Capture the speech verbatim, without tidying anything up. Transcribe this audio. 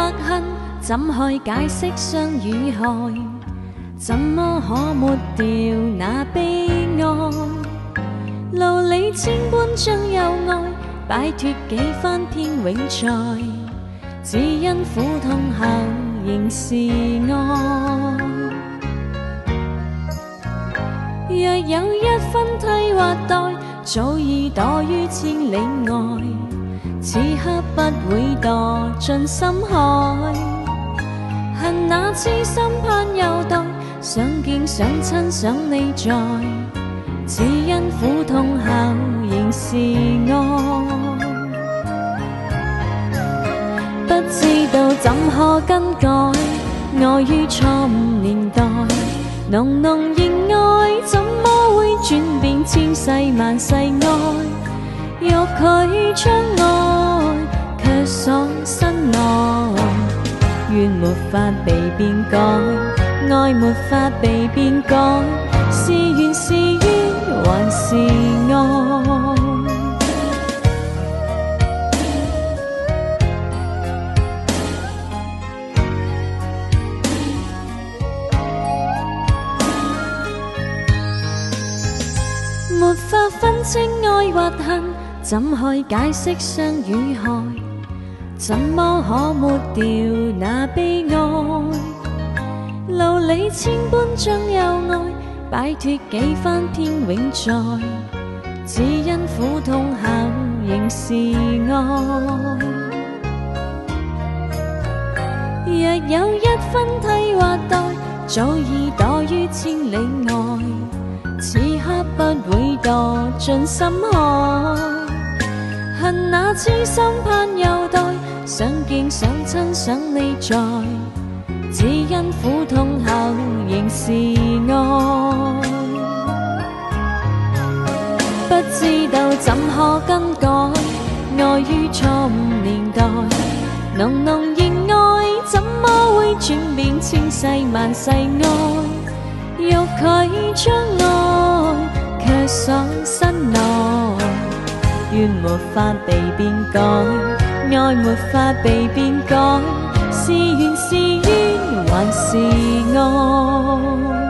或恨，怎去解釋傷與害？怎麼可抹掉那悲哀？路里千般將有愛，擺脫幾番天永在，只因苦痛後仍是愛。若有一分替或代，早已躲於千里外，此刻不會墮進深海。恨那痴心盼有待，想見想親想你在，只因苦痛後仍是愛。不知道怎可更改，愛於錯誤年代，濃濃熱愛怎麼會轉變千世萬世愛？欲拒將愛，卻喪失愛，願沒法被變改，愛沒法被變改，是緣是冤還是愛？沒法分清愛或恨，怎去解釋傷與害？怎麼可抹掉那悲哀？路里千般將有愛，擺脫幾番天永在，只因苦痛後仍是愛。若有一分替或代，早已躲於千里外，此刻不會墮進深海。恨那痴心盼有待，想見想親想你在，只因苦痛後仍是愛。不知道怎可更改，愛於錯誤年代，濃濃熱愛怎麼會轉變千世萬世愛？欲拒將愛，卻喪失愛，願沒法被變改，愛沒法被變改，是緣是冤還是愛？